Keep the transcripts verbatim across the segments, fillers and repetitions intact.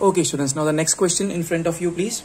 Okay students, now the next question in front of you please.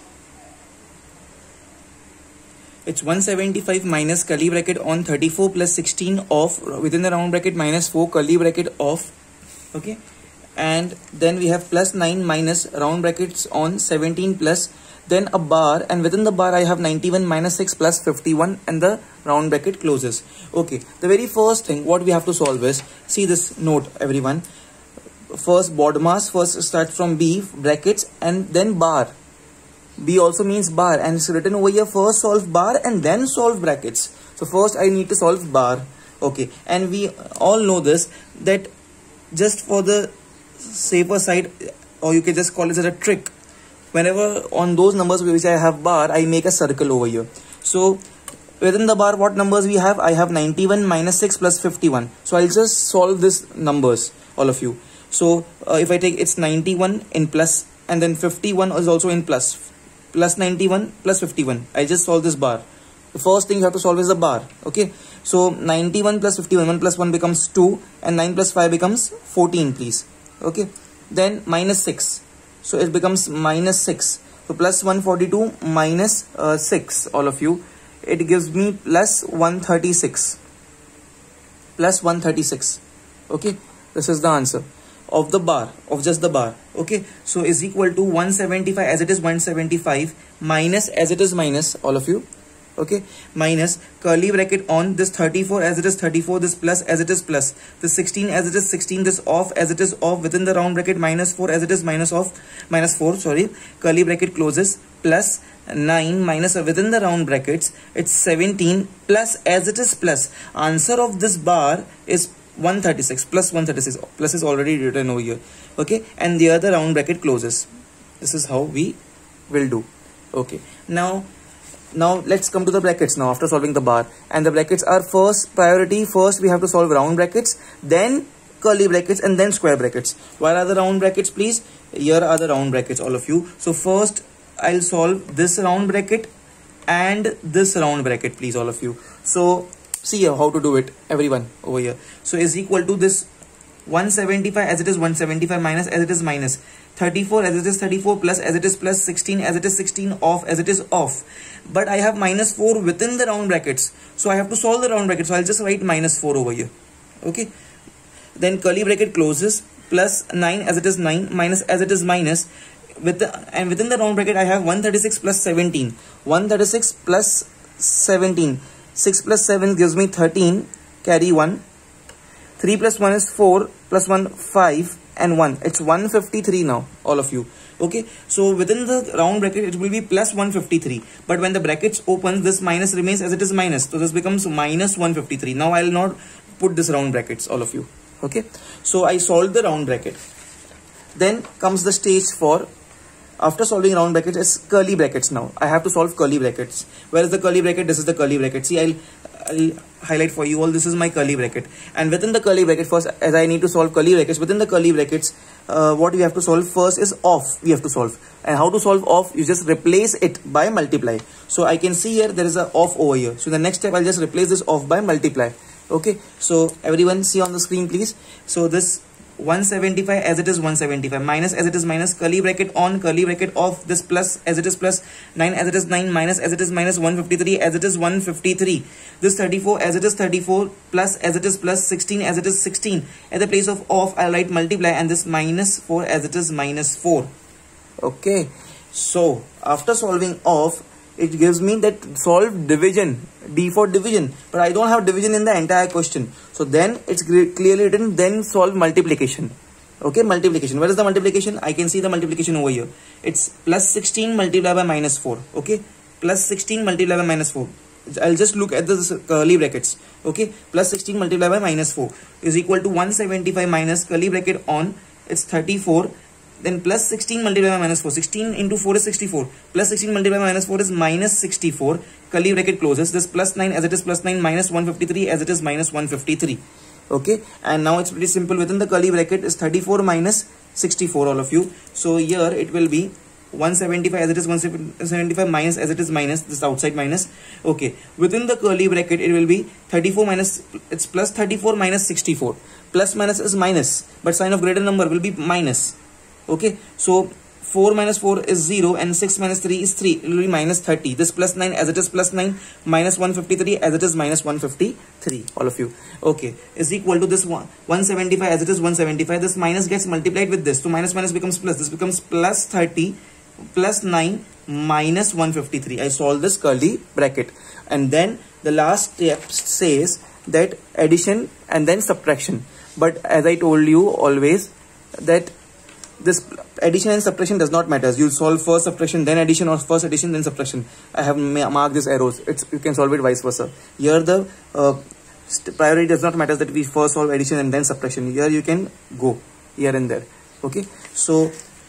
It's one seventy-five minus curly bracket on thirty-four plus sixteen of within the round bracket minus four curly bracket of, okay, and then we have plus nine minus round brackets on seventeen plus then a bar, and within the bar I have ninety-one minus six plus fifty-one and the round bracket closes. Okay, the very first thing what we have to solve is, see this note everyone, first BODMAS first starts from B brackets and then bar. B also means bar, and it's written over here first solve bar and then solve brackets. So first I need to solve bar. Okay, and we all know this, that just for the safer side, or you can just call it as a trick, whenever on those numbers which I have bar, I make a circle over here. So within the bar what numbers we have? I have ninety-one minus six plus fifty-one. So I'll just solve this numbers, all of you. So uh, if I take, it's ninety-one in plus and then fifty-one is also in plus. Plus ninety-one plus fifty-one. I just solve this bar. The first thing you have to solve is the bar. Okay. So ninety-one plus fifty-one. one plus one becomes two. And nine plus five becomes fourteen, please. Okay. Then minus six. So it becomes minus six. So plus one forty-two minus uh, six, all of you. It gives me plus one thirty-six. Plus one thirty-six. Okay. This is the answer of the bar, of just the bar. Okay, so is equal to one seventy-five as it is one seventy-five minus as it is minus, all of you. Okay, minus curly bracket on this thirty-four as it is thirty-four, this plus as it is plus, this sixteen as it is sixteen, this off as it is off, within the round bracket minus four as it is minus of minus four, sorry, curly bracket closes, plus nine minus within the round brackets it's seventeen plus as it is plus. Answer of this bar is one thirty-six, plus one thirty-six, plus is already written over here. Okay, and the other round bracket closes. This is how we will do. Okay, now now let's come to the brackets now after solving the bar. And the brackets are first priority. First we have to solve round brackets, then curly brackets, and then square brackets. Where are the round brackets, please? Here are the round brackets, all of you. So first I'll solve this round bracket and this round bracket, please, all of you. So see here how to do it, everyone over here. So is equal to this one seventy-five as it is one seventy-five minus as it is minus, thirty-four as it is thirty-four plus as it is plus, sixteen as it is sixteen, off as it is off. But I have minus four within the round brackets, so I have to solve the round bracket. So I'll just write minus four over here. Okay, then curly bracket closes, plus nine as it is nine minus as it is minus, with the, and within the round bracket I have one thirty-six plus seventeen. one thirty-six plus seventeen. six plus seven gives me thirteen, carry one. three plus one is four, plus one, five, and one. It's one fifty-three now, all of you. Okay, so within the round bracket it will be plus one fifty-three. But when the brackets open, this minus remains as it is minus. So this becomes minus one fifty-three. Now I will not put this round brackets, all of you. Okay, so I solved the round bracket. Then comes the stage for, after solving round brackets, is curly brackets now. I have to solve curly brackets. Where is the curly bracket? This is the curly bracket. See, I'll, I'll highlight for you all. This is my curly bracket. And within the curly bracket, first, as I need to solve curly brackets, within the curly brackets, uh, what we have to solve first is off. We have to solve. And how to solve off? You just replace it by multiply. So I can see here, there is a off over here. So the next step, I'll just replace this off by multiply. Okay. So everyone see on the screen, please. So this one seventy-five as it is one seventy-five minus as it is minus, curly bracket on, curly bracket off, this plus as it is plus, nine as it is nine minus as it is minus, one fifty-three as it is one fifty-three, this thirty-four as it is thirty-four plus as it is plus, sixteen as it is sixteen. At the place of off I'll write multiply, and this minus four as it is minus four. Okay, so after solving off, it gives me that solve division, D for division, but I don't have division in the entire question. So then it's clearly written, then solve multiplication. Okay, multiplication. Where is the multiplication? I can see the multiplication over here. It's plus sixteen multiplied by minus four. Okay, plus sixteen multiplied by minus four. I'll just look at the curly brackets. Okay, plus sixteen multiplied by minus four is equal to one seventy-five minus curly bracket on, it's thirty-four. Then plus sixteen multiplied by minus four. sixteen into four is sixty-four. Plus sixteen multiplied by minus four is minus sixty-four. Curly bracket closes. This plus nine as it is plus nine minus one fifty-three as it is minus one fifty-three. Okay. And now it's pretty simple. Within the curly bracket is thirty-four minus sixty-four, all of you. So here it will be one seventy-five as it is one seventy-five minus as it is minus, this outside minus. Okay. Within the curly bracket it will be thirty-four minus, it's plus thirty-four minus sixty-four. Plus minus is minus, but sign of greater number will be minus. Okay, so four minus four is zero and six minus three is three. It will be minus thirty. This plus nine as it is plus nine, minus one fifty-three as it is minus one fifty-three. All of you. Okay. Is equal to this one, one seventy-five as it is one seventy-five. This minus gets multiplied with this. So minus minus becomes plus. This becomes plus thirty plus nine minus one fifty-three. I solve this curly bracket. And then the last step says that addition and then subtraction. But as I told you always that this addition and subtraction does not matter. You solve first subtraction then addition, or first addition then subtraction. I have marked these arrows. It's, you can solve it vice versa. Here the uh, priority does not matter that we first solve addition and then subtraction. Here you can go here and there. Okay. So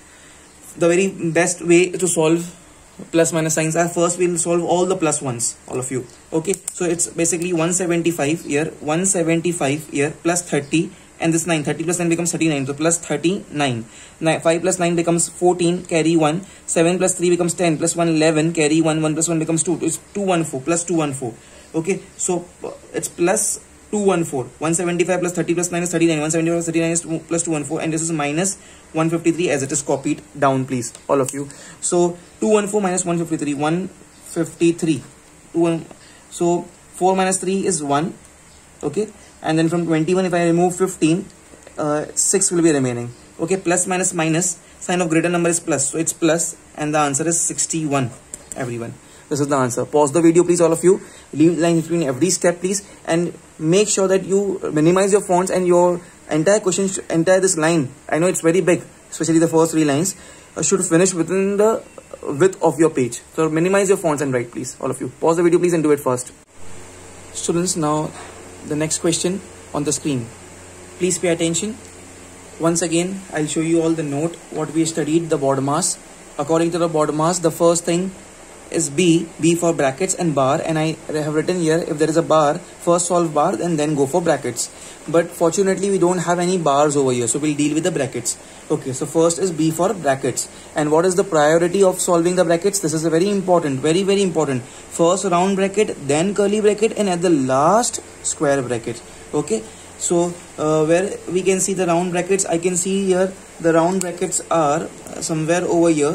the very best way to solve plus minus signs are, first we will solve all the plus ones, all of you. Okay. So it's basically one seventy-five here, one seventy-five here, plus thirty. And this nine, thirty plus nine becomes thirty-nine. So plus thirty-nine. five plus nine becomes fourteen, carry one. seven plus three becomes ten, plus one, eleven, carry one. one plus one becomes two. It's two hundred fourteen, plus two hundred fourteen. Okay, so uh, it's plus two hundred fourteen. one seventy-five plus thirty plus nine is thirty-nine. one seventy-five plus thirty-nine is two, plus two hundred fourteen. And this is minus one fifty-three as it is copied down, please, all of you. So two hundred fourteen minus one fifty-three, one fifty-three. two, so four minus three is one. Okay. And then from twenty-one, if I remove fifteen, uh, six will be remaining. Okay, plus minus minus, sign of greater number is plus. So it's plus, and the answer is sixty-one, everyone. This is the answer. Pause the video, please, all of you. Leave line between every step, please. And make sure that you minimize your fonts and your entire question, entire this line. I know it's very big, especially the first three lines, uh, should finish within the width of your page. So minimize your fonts and write, please, all of you. Pause the video, please, and do it first. Students, now the next question on the screen. Please pay attention. Once again, I'll show you all the note what we studied, the BODMAS. According to the BODMAS, the first thing is B, B for brackets and bar, and I have written here, if there is a bar, first solve bar and then go for brackets. But fortunately we don't have any bars over here, so we'll deal with the brackets. Okay, so first is B for brackets. And what is the priority of solving the brackets? This is a very important, very very important. First round bracket, then curly bracket, and at the last square bracket. Okay, so uh, where we can see the round brackets, I can see here the round brackets are somewhere over here.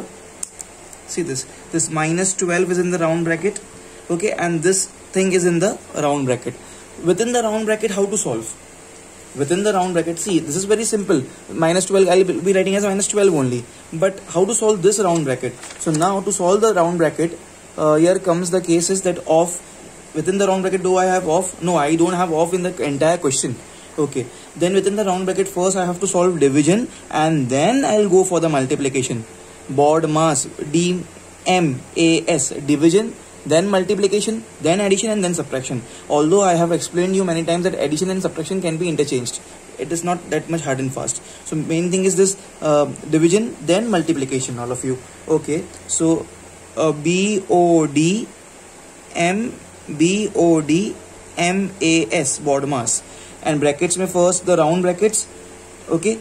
See this, this minus twelve is in the round bracket. Okay, and this thing is in the round bracket. Within the round bracket, how to solve? Within the round bracket, see, this is very simple. Minus twelve, I'll be writing as minus twelve only. But how to solve this round bracket? So now to solve the round bracket, uh, here comes the cases that off. Within the round bracket, do I have off? No, I don't have off in the entire question. Okay, then within the round bracket, first I have to solve division and then I'll go for the multiplication. BODMAS, D M A S, division, then multiplication, then addition, and then subtraction. Although I have explained you many times that addition and subtraction can be interchanged, it is not that much hard and fast. So main thing is this uh, division, then multiplication, all of you. Okay, so uh, B O D M B O D M A S, BODMAS. And brackets mein first the round brackets. Okay,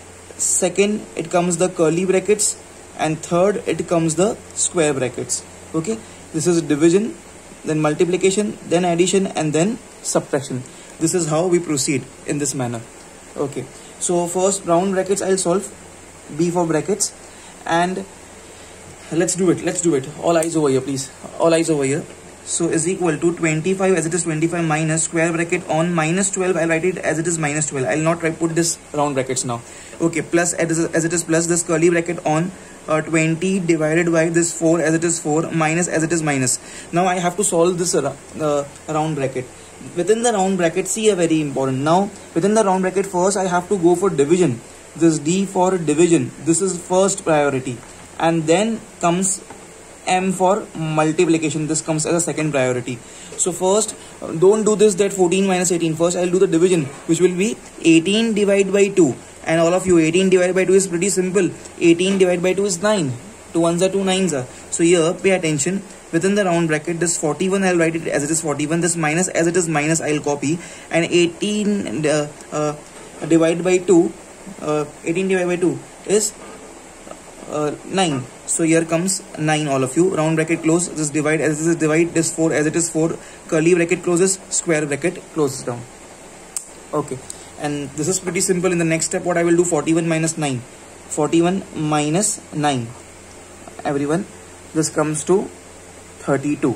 second it comes the curly brackets, and third it comes the square brackets. Okay, this is division, then multiplication, then addition, and then subtraction. This is how we proceed in this manner. Okay, so first round brackets I'll solve, B for brackets, and let's do it let's do it all eyes over here, please, all eyes over here. So is equal to twenty-five as it is twenty-five minus square bracket on minus twelve. I'll write it as it is minus twelve. I'll not try put this round brackets now. Okay, plus as it is plus this curly bracket on uh, twenty divided by this four as it is four minus as it is minus. Now I have to solve this uh, uh, round bracket. Within the round bracket, see a very important. Now within the round bracket, first I have to go for division. This D for division. This is first priority, and then comes M for multiplication. This comes as a second priority. So first, don't do this that fourteen minus eighteen. First I'll do the division, which will be eighteen divided by two. And all of you, eighteen divided by two is pretty simple. eighteen divided by two is nine. two ones are two nines are. So here pay attention. Within the round bracket, this forty-one I'll write it as it is forty-one. This minus as it is minus I'll copy. And eighteen uh, uh, divided by two, uh, eighteen divided by two is uh, nine. So here comes nine, all of you. Round bracket close. This divide as this is divide. This four as it is four. Curly bracket closes. Square bracket closes down. Okay. And this is pretty simple. In the next step, what I will do, forty-one minus nine. forty-one minus nine. everyone, this comes to thirty-two.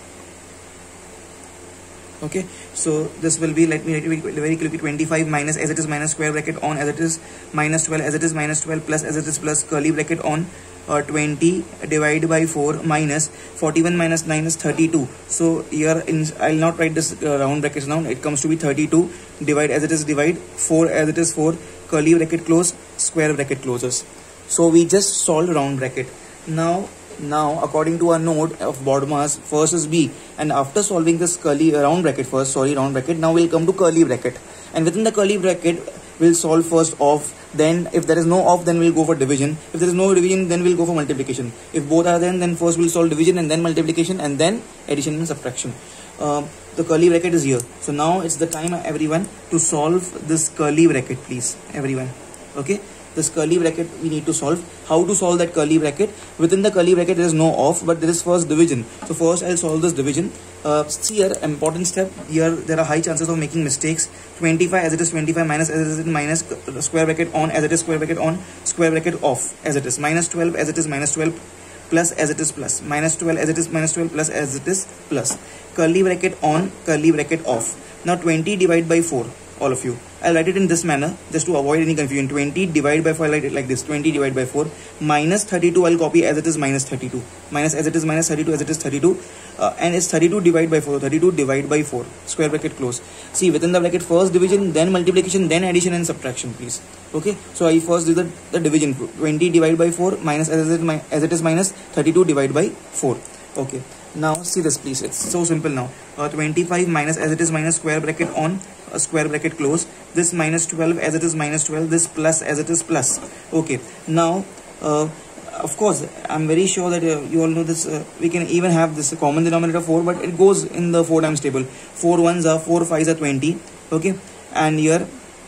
Okay, so this will be, let me write it very quickly, twenty-five minus as it is minus square bracket on as it is minus twelve as it is minus twelve plus as it is plus curly bracket on uh, twenty divided by four minus forty-one minus nine is thirty-two. So here in, I'll not write this uh, round brackets now, it comes to be thirty-two, divide as it is divide, four as it is four, curly bracket close, square bracket closes. So we just solved round bracket. Now Now according to our node of BODMAS, first is B, and after solving this curly uh, round bracket first, sorry round bracket, now we'll come to curly bracket, and within the curly bracket we'll solve first off, then if there is no off then we'll go for division, if there is no division then we'll go for multiplication, if both are then then first we'll solve division and then multiplication and then addition and subtraction. Uh, the curly bracket is here, so now it's the time everyone to solve this curly bracket, please everyone. Okay, this curly bracket we need to solve. How to solve that curly bracket? Within the curly bracket there is no off, but there is first division. So first I'll solve this division. Uh, see here, important step here, there are high chances of making mistakes. twenty-five as it is twenty-five minus as it is minus square bracket on as it is square bracket on square bracket off as it is minus twelve as it is minus twelve plus as it is plus minus twelve as it is minus twelve plus as it is plus curly bracket on curly bracket off. Now twenty divided by four, all of you, I'll write it in this manner just to avoid any confusion. twenty divided by four, I'll write it like this, twenty divided by four minus thirty-two, I'll copy as it is minus thirty-two, minus as it is minus thirty-two as it is thirty-two, uh, and it's thirty-two divided by four, thirty-two divided by four, square bracket close. See, within the bracket first division, then multiplication, then addition and subtraction, please. Okay, so I first do the, the division, twenty divided by four minus as it, is, as it is minus thirty-two divided by four. Okay, now see this please, it's so simple now. uh, twenty-five minus as it is minus square bracket on a square bracket close, this minus twelve as it is minus twelve, this plus as it is plus. Okay, now uh, of course I'm very sure that uh, you all know this, uh, we can even have this common denominator four, but it goes in the four times table. Four ones are four, fives are twenty. Okay, and here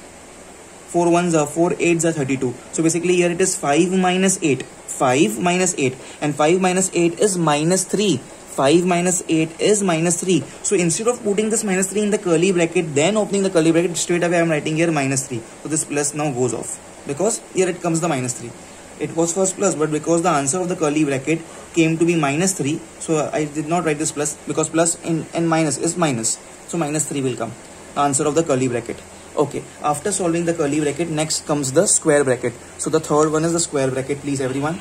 four ones are four, eights are thirty-two. So basically here it is five minus eight, five minus eight, and five minus eight is minus three. five minus eight is minus three. So instead of putting this minus three in the curly bracket, then opening the curly bracket, straight away I am writing here minus three. So this plus now goes off, because here it comes the minus three. It was first plus, but because the answer of the curly bracket came to be minus three, so I did not write this plus, because plus in and minus is minus. So minus three will come, the answer of the curly bracket. Okay, after solving the curly bracket, next comes the square bracket. So the third one is the square bracket, please everyone.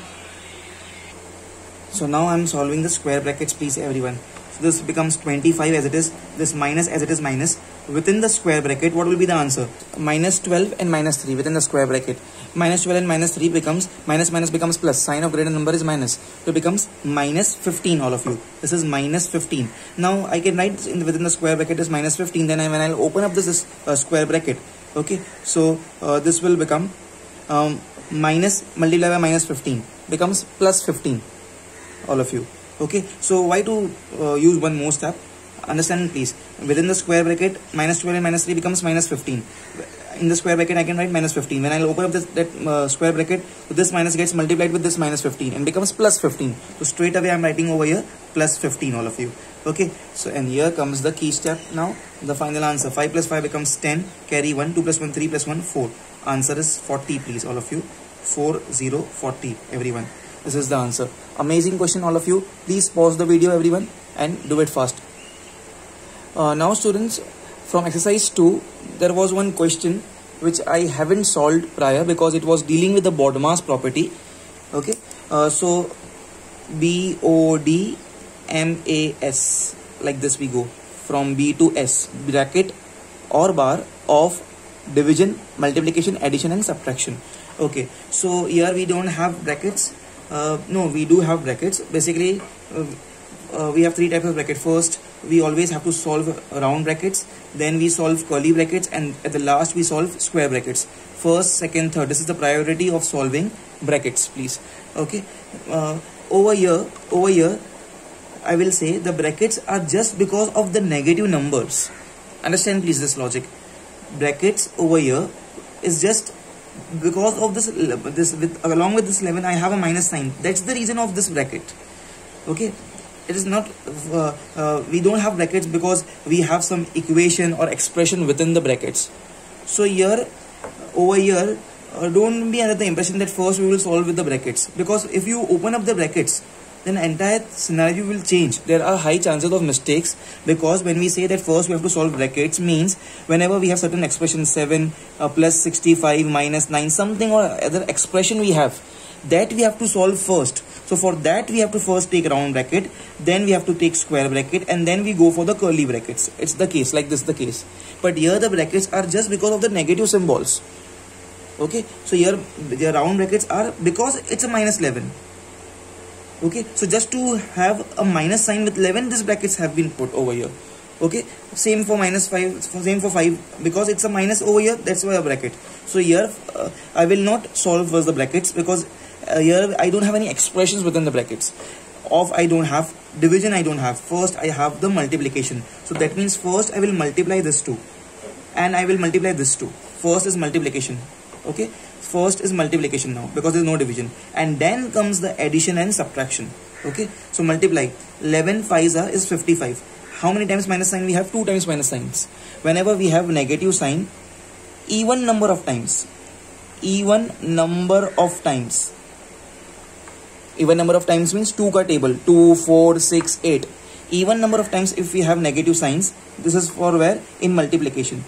So now I am solving the square brackets, please everyone. So this becomes twenty-five as it is, this minus as it is minus. Within the square bracket, what will be the answer? Minus twelve and minus three within the square bracket. Minus twelve and minus three becomes, minus minus becomes plus. Sign of greater number is minus. So it becomes minus fifteen, all of you. This is minus fifteen. Now I can write in the, within the square bracket is minus fifteen. Then I, when I'll open up this, this uh, square bracket, okay, so uh, this will become um, minus multiplied by minus fifteen becomes plus fifteen, all of you. Okay, so why to uh, use one more step? Understand please. Within the square bracket, minus twelve and minus three becomes minus fifteen. In the square bracket I can write minus fifteen. When I'll open up this, that uh, square bracket, this minus gets multiplied with this minus fifteen and becomes plus fifteen. So straight away I'm writing over here plus fifteen, all of you. Okay, so and here comes the key step now, the final answer. five plus five becomes ten, carry one, two plus one, three plus one, four. Answer is forty, please all of you. four zero forty, everyone. This is the answer. Amazing question, all of you. Please pause the video everyone and do it fast. Uh, now students, from exercise two, there was one question which I haven't solved prior because it was dealing with the BODMAS property. Okay, uh, so B O D M A S, like this we go from B to S, bracket or bar of division, multiplication, addition and subtraction. Okay, so here we don't have brackets. Uh, no, we do have brackets. Basically, uh, uh, we have three types of bracket. First, we always have to solve round brackets. Then we solve curly brackets, and at the last we solve square brackets. First, second, third. This is the priority of solving brackets, please. Okay. Uh, over here, over here, I will say the brackets are just because of the negative numbers. Understand, please, this logic. Brackets over here is just because of this, this with along with this eleven I have a minus sign. That's the reason of this bracket. Okay, it is not uh, uh, we don't have brackets because we have some equation or expression within the brackets. So here over here uh, don't be under the impression that first we will solve with the brackets, because if you open up the brackets, then entire scenario will change. There are high chances of mistakes, because when we say that first we have to solve brackets, means whenever we have certain expression seven uh, plus sixty-five minus nine, something or other expression we have, that we have to solve first. So for that we have to first take round bracket, then we have to take square bracket, and then we go for the curly brackets. It's the case, like this the case. But here the brackets are just because of the negative symbols. Okay, so here the round brackets are because it's a minus eleven. Okay, so just to have a minus sign with eleven, these brackets have been put over here. Okay, same for minus five, same for five, because it's a minus over here, that's why a bracket. So here uh, I will not solve first the brackets, because uh, here I don't have any expressions within the brackets. Of I don't have, division I don't have. First I have the multiplication. So that means first I will multiply this two, and I will multiply this two. First is multiplication. Okay, first is multiplication now, because there is no division, and then comes the addition and subtraction. Okay, so multiply. eleven fives is fifty-five. How many times minus sign we have? Two times minus signs. Whenever we have negative sign, even number of times, even number of times, even number of times means two ka table, two, four, six, eight. Even number of times if we have negative signs, this is for where? In multiplication.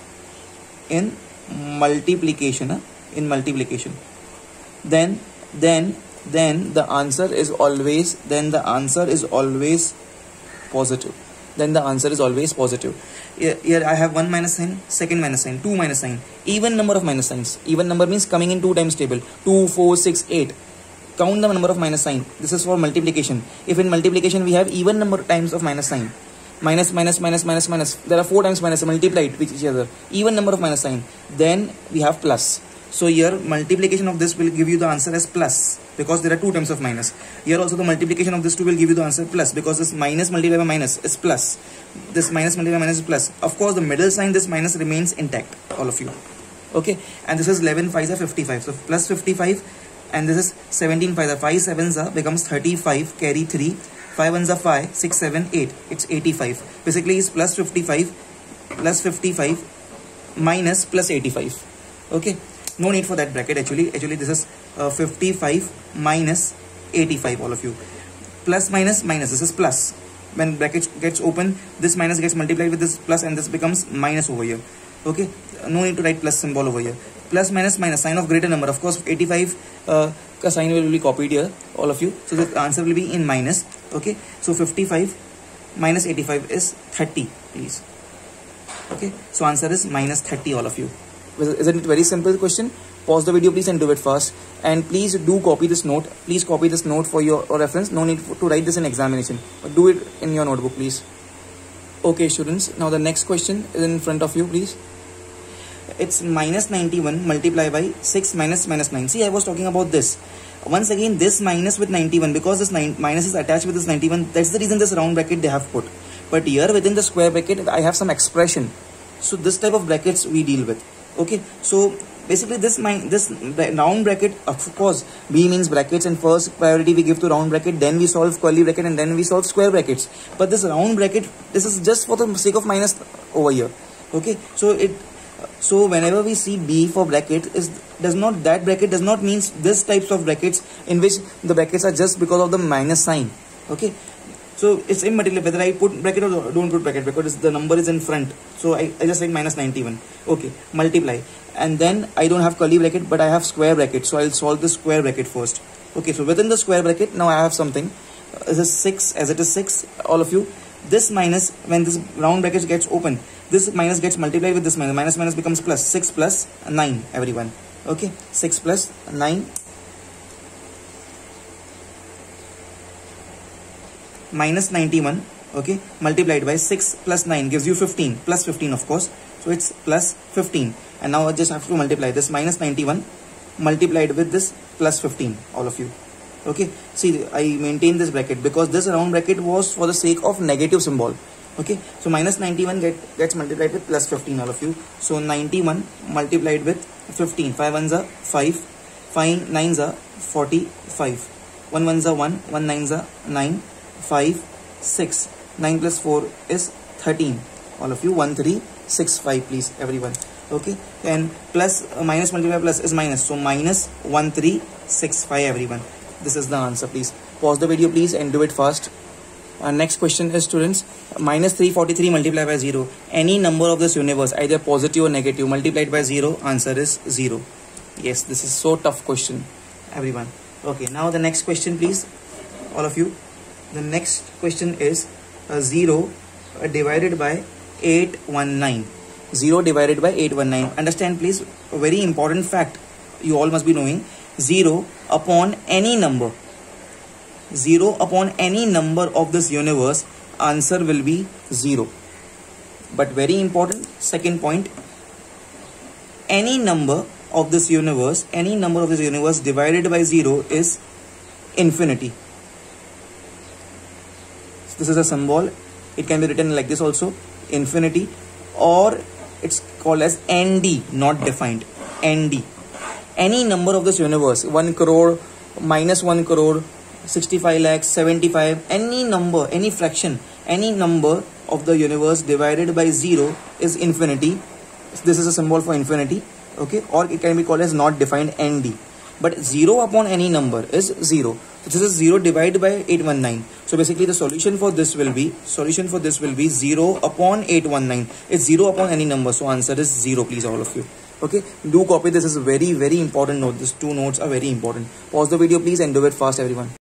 In multiplication, huh? in multiplication. Then, then, then the answer is always, then the answer is always positive. Then the answer is always positive. Here, here I have one minus sign, second minus sign, two minus sign. Even number of minus signs. Even number means coming in two times table. two, four, six, eight. Count the number of minus sign. This is for multiplication. If in multiplication we have even number times of minus sign, minus, minus, minus, minus, minus, there are four times minus multiplied with each other, even number of minus sign, then we have plus. So here multiplication of this will give you the answer as plus, because there are two terms of minus. Here also the multiplication of this two will give you the answer plus, because this minus multiplied by minus is plus. This minus multiplied by minus is plus. Of course the middle sign, this minus remains intact, all of you. Okay, and this is eleven fives are fifty-five. So plus fifty-five, and this is seventeen fives are five sevens are becomes thirty-five, carry three. five ones are five, six, seven, eight. It's eighty-five. Basically it's plus fifty-five, plus fifty-five, minus plus eighty-five. Okay. No need for that bracket actually. Actually this is uh, fifty-five minus eighty-five, all of you. Plus minus minus, this is plus. When bracket gets open, this minus gets multiplied with this plus, and this becomes minus over here. Okay. No need to write plus symbol over here. Plus minus minus, sign of greater number. Of course eighty-five uh, ka sign will be copied here, all of you. So the answer will be in minus. Okay. So fifty-five minus eighty-five is thirty, please. Okay. So answer is minus thirty, all of you. Isn't it very simple question? Pause the video please and do it fast, and please do copy this note. Please copy this note for your reference. No need to write this in examination, but do it in your notebook please. Okay students, now the next question is in front of you please. It's minus ninety-one multiplied by six minus minus nine. See, I was talking about this. Once again this minus with ninety-one, because this nine minus is attached with this ninety-one, that's the reason this round bracket they have put. But here within the square bracket I have some expression, so this type of brackets we deal with. Okay, so basically this this round bracket, of course B means brackets, and first priority we give to round bracket, then we solve curly bracket, and then we solve square brackets. But this round bracket, this is just for the sake of minus over here. Okay, so it so whenever we see B for bracket, is does not that bracket does not means this types of brackets in which the brackets are just because of the minus sign. Okay, so it's immaterial whether I put bracket or don't put bracket, because the number is in front. So I, I just write minus ninety-one. Okay, multiply, and then I don't have curly bracket, but I have square bracket, so I'll solve the square bracket first. Okay, so within the square bracket now I have something. Uh, this is six, as it is six, all of you. This minus, when this round bracket gets open, this minus gets multiplied with this minus. Minus minus becomes plus. six plus nine, everyone. Okay, six plus nine. Minus ninety-one, okay, multiplied by six plus nine gives you fifteen, plus fifteen of course, so it's plus fifteen, and now I just have to multiply this minus ninety-one multiplied with this plus fifteen, all of you. Okay, see, I maintain this bracket because this round bracket was for the sake of negative symbol. Okay, so minus ninety-one get, gets multiplied with plus fifteen, all of you. So ninety-one multiplied with fifteen, five ones are five, five nines are forty-five, one ones are one, one nines are nine, five, six, nine plus four is thirteen, all of you. One, three, six, five, please everyone. Okay, and plus uh, minus multiply plus is minus, so minus one three six five everyone. This is the answer. Please pause the video please and do it fast. Our next question is, students, minus three forty-three multiplied by zero. Any number of this universe, either positive or negative, multiplied by zero, answer is zero. Yes, this is so tough question, everyone. Okay, now the next question please, all of you. The next question is uh, zero uh, divided by eight one nine. zero divided by eight one nine. Understand please, a very important fact you all must be knowing. zero upon any number. zero upon any number of this universe, answer will be zero. But very important second point, any number of this universe, any number of this universe divided by zero is infinity. This is a symbol. It can be written like this also, infinity, or it's called as N D, not defined. N D. Any number of this universe, one crore, minus one crore, sixty-five lakhs, seventy-five, any number, any fraction, any number of the universe divided by zero is infinity. This is a symbol for infinity. Okay, or it can be called as not defined, N D. But zero upon any number is zero. So this is zero divided by eight one nine. So basically the solution for this will be, solution for this will be zero upon eight one nine. It's zero upon any number. So answer is zero, please, all of you. Okay, do copy. This is very, very important note. These two notes are very important. Pause the video please and do it fast, everyone.